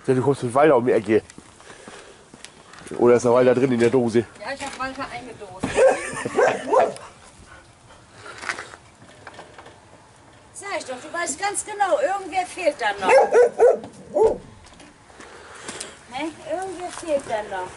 Ja, du kommst mit Walter um die Ecke. Oder ist der Walter drin in der Dose? Ja, ich habe Walter eingedost. Sag ich doch, du weißt ganz genau, irgendwer fehlt dann noch. Ne? Irgendwer fehlt dann noch.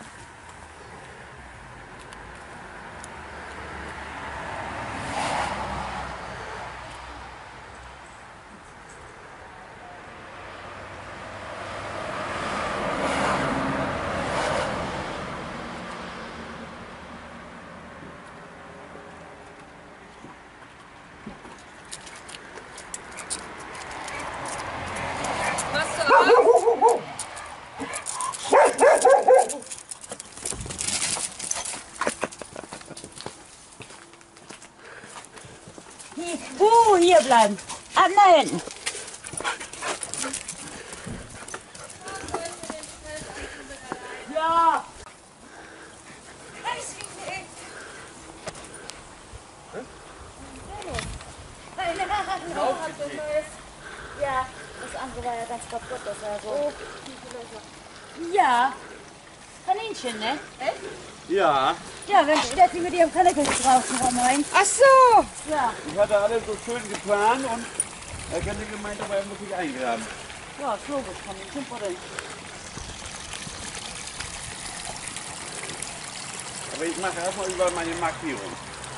Hier bleiben. Ah, nein. Ja. Ja, das andere war ja ganz kaputt. Das war so. Ja. Kaninchen, ne? Echt? Ja. Ja, wenn Steffi mit ihrem Kanickel draußen rumhängt. Ach so! Ja. Ich hatte alles so schön geplant und er kann die Gemeinde aber muss ich eingraben. Ja, ist logisch, Kaninchen buddeln. Aber ich mache erstmal über meine Markierung.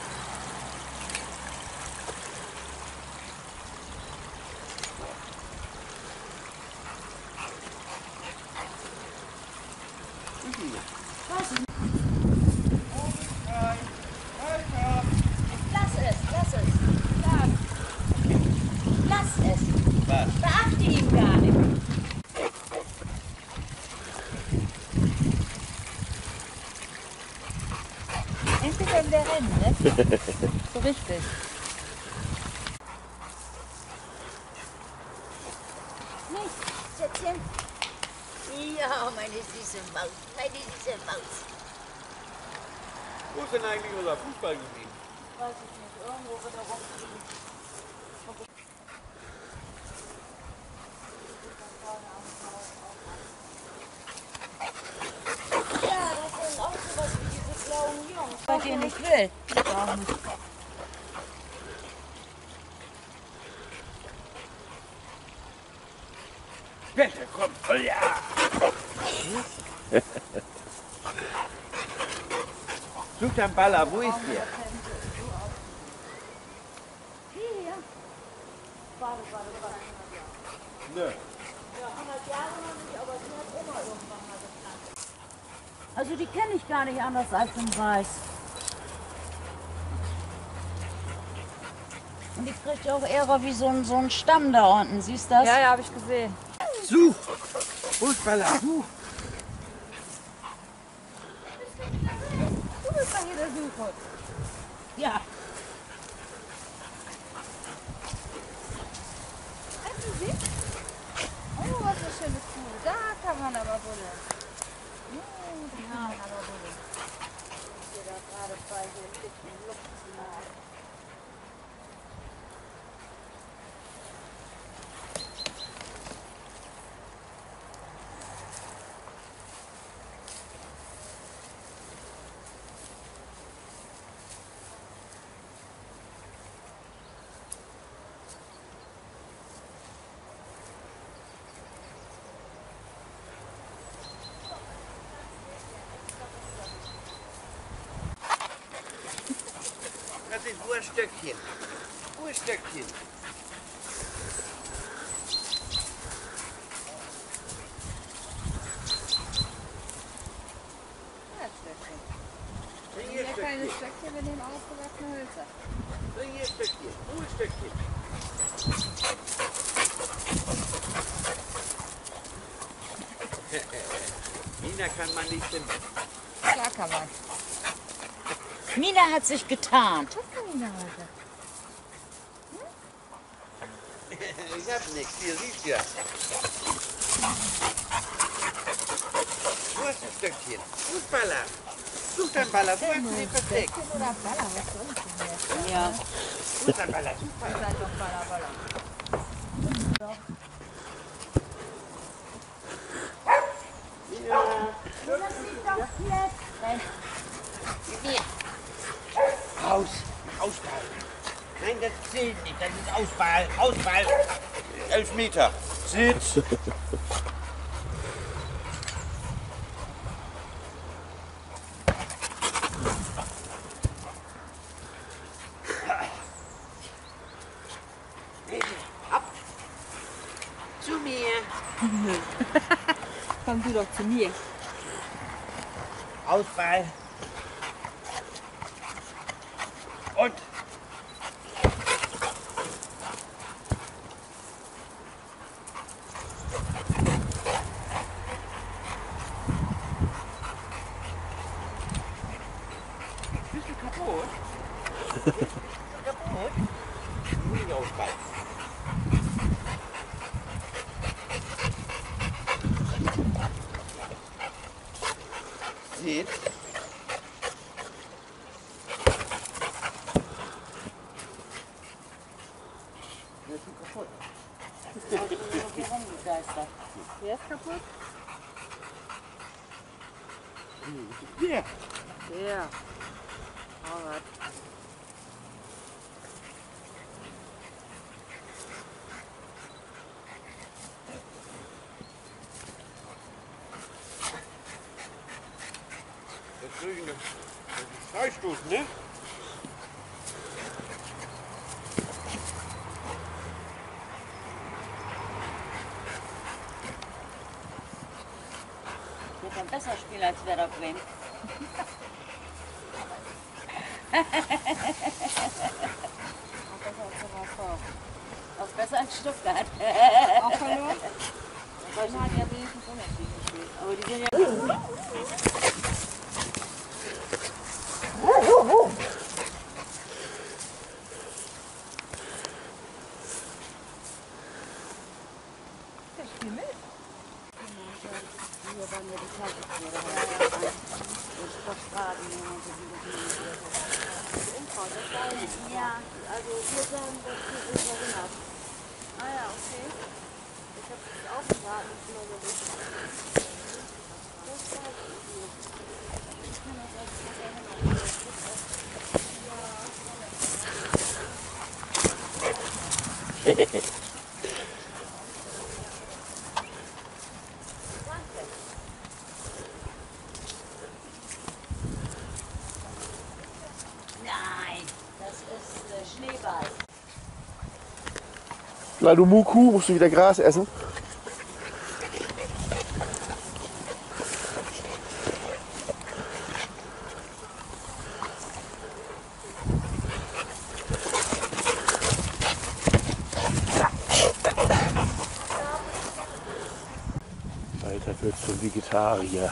Lass es. Was? Beachte ihn gar nicht. Endlich in der Rennen, ne? So richtig. Nicht, Schätzchen. Ja, meine süße Maus, Wo ist denn eigentlich unser Fußballgebiet? Weiß ich nicht, irgendwo wird er rumfliegen. Ja, das sind auch sowas wie diese blauen Jungs. Was ihr nicht will. Warum nicht? Bitte, komm. Oh, ja. Such deinen Baller, wo ist der? Hier. Warte. Nö. Ja, 100 Jahre noch nicht, aber die hat Oma irgendwann mal gekannt. Also die kenne ich gar nicht anders als in Weiß. Und die kriegt auch eher wie so ein Stamm da unten, siehst du das? Ja, habe ich gesehen. Such! Fußballer, such! Du bist doch hier der Sucher. Ja. Hast du sie? Oh, was eine schöne Kuh. Da kann man aber buddeln. Ja, da kann man aber buddeln. Ich stehe da gerade bei hier dicken Luftmark. Das ist Urstöckchen. Urstöckchen. Bring hier Ja, keine Stöckchen. Stöckchen, wir nehmen ausgewachsene Hölzer. Bring hier Stöckchen. Urstöckchen. Nina kann man nicht finden. Klar kann man. Mina hat sich getarnt. Was kann ich da heute? Ich hab nichts, hier siehst du ja. Wo ist das Stöckchen? Fußballer. Such deinen Baller, wo hast du den versteckt? Stöckchen oder Baller, was soll ich denn jetzt? Ja. Such deinen Baller, such Baller. Seid doch Baller. Das ist Ausball, Ausball. 11 Meter. Sitz. Ab. Zu mir. Komm du doch zu mir. Ausball. Und. Bist du kaputt? Bist du kaputt? Nicht Ausball. Sitz. Rumgegeistert. Wer ist kaputt? Ja. Der. Fahrrad. Das ist Freistoß, ne? Wir können besser spielen als Werder Bremen. Auch besser als der HSV. Auch besser als Stuttgart. Auch verloren? Bremen hat ja wenigstens unentschieden gespielt. Aber die sind ja. Der spielt mit. Hier waren ja die Tagesschläger. Und Sportstraßen. Ja, also wir sagen, dass wir uns erinnert. Ah ja, okay. Ich habe es auch geraten, ich glaube nicht. Nein, das ist Schneeball. Na du Muku, musst du wieder Gras essen? Walter wird zum Vegetarier.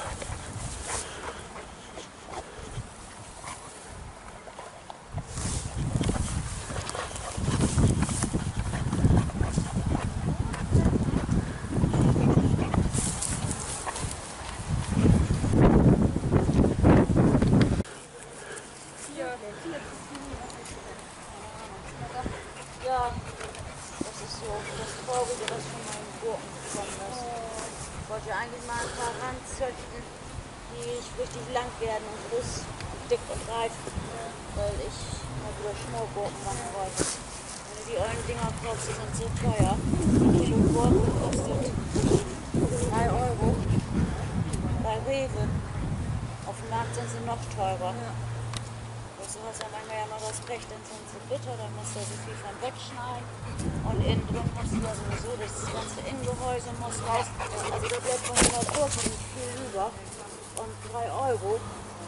Ja, das ist so das Traurige, was von meinen Gurken gekommen ist. Ich wollte ja eigentlich mal ein paar ranzüchten, die richtig lang werden und groß, und dick und reif, weil ich mal wieder Schmorgurken machen wollte. Wenn du die ollen Dinger kaufst, die sind so teuer. Ein Kilo Gurken kostet 3 Euro. Bei Rewe. Auf dem Markt sind sie noch teurer. Du hast ja manchmal ja mal das Pech, dann sind sie bitter, dann musst du so viel von wegschneiden. Und innen drin musst du ja sowieso, das ganze Innengehäuse muss raus. Also da bleibt von der Gurke nicht viel über. Und 3 Euro.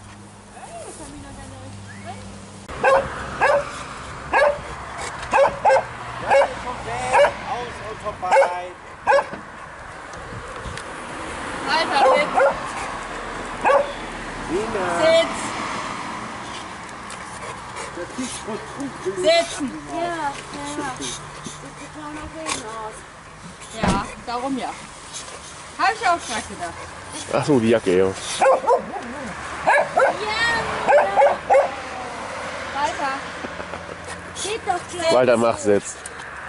Vom Weg, aus und vorbei. Alter, Sitz! Der Tisch muss gut Sitzen! Ja. Sieht total nach Regen aus. Ja, darum ja. Habe ich auch gerade gedacht. Ach so, die Jacke, ja. Walter, Geht doch gleich. Walter, mach's jetzt.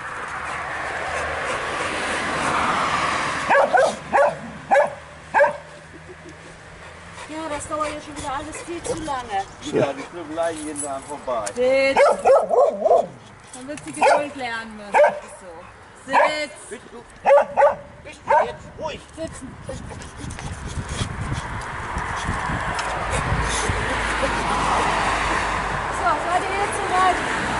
Ja, das dauert ja schon wieder alles viel zu lange. Ja, die Knüppeleien gehen da vorbei. Sitz! Dann wird sie Geduld lernen müssen. Das ist so. Sitz! Bist du jetzt ruhig? Sitzen! So, seid ihr jetzt soweit?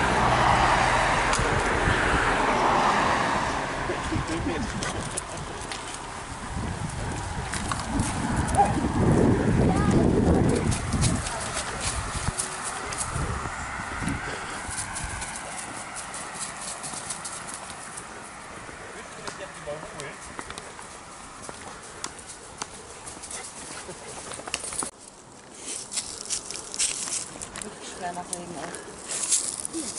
Schwer nach Regen aus.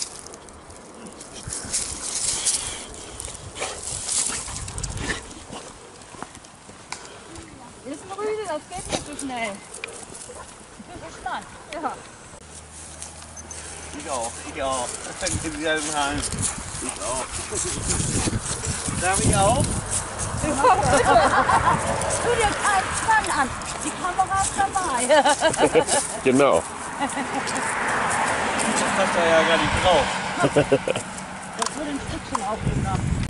Ist ein Rüde, das geht nicht so schnell. Ich bin gespannt. Ja. Ich auch. Ich auch. Ich auch. Darf ich auch? Tu dir keinen Zwang an. Die Kamera ist dabei. Genau. Das hast du ja gar nicht drauf. Das wird ein Stückchen aufgenommen.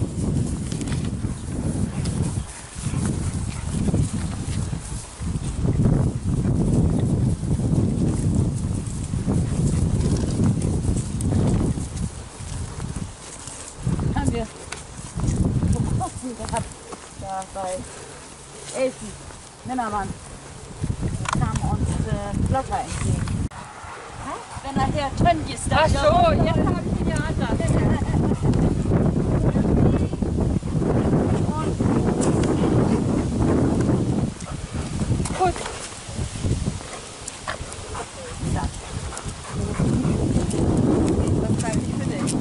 Haben wir vor kurzem gehabt, da bei Elfen, Männermann. Da kam uns Blocker entgegen. Wenn nachher Tönnies da Ach so, jetzt habe ich ihn ja anders. Gut. Das bleibt für dich.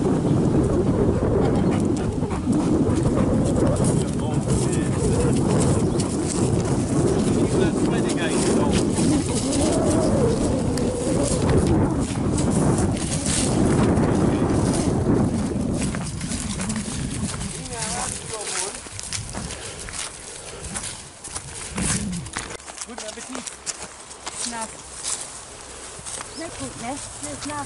Guten Appetit. Knapp. Nicht gut, ne? Nicht nach.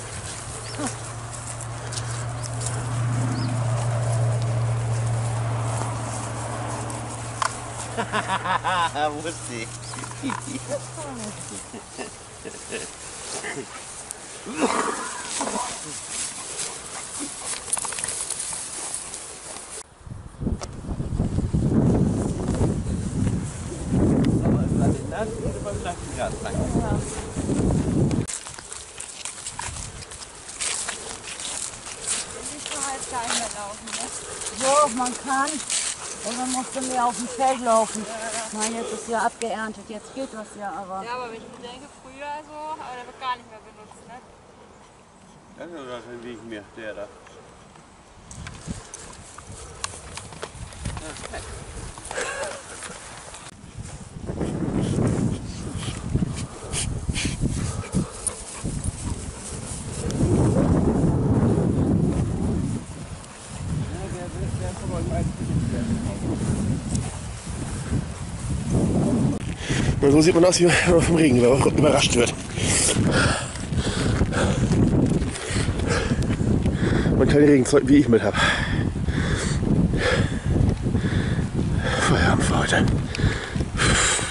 Wusste ich. Das würde beim Lattengas sein. Ich kann halt gar nicht mehr laufen, ne? So, man kann. Und dann musst du mehr auf dem Feld laufen. Ich meine, jetzt ist ja abgeerntet, jetzt geht das ja, aber. Ja, aber wenn ich mir denke, früher so, aber der wird gar nicht mehr benutzt, ne? Das ist doch ein Weg mehr, der da. Und so sieht man aus, wie man vom Regen überrascht wird. Man kann Regenzeug, wie ich mit habe. Feierabend für heute.